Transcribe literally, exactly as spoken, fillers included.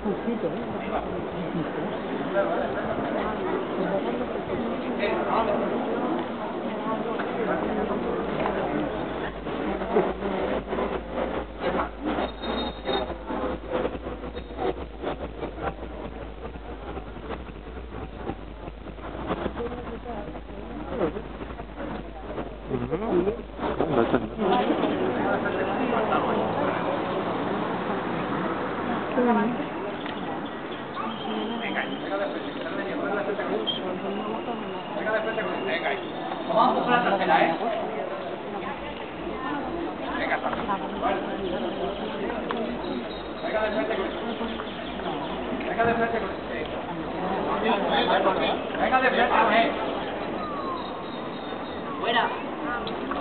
Vamos a coger la tercera, ¿eh? Venga, venga de frente con este. Venga de frente con este. Venga de frente con él. Fuera.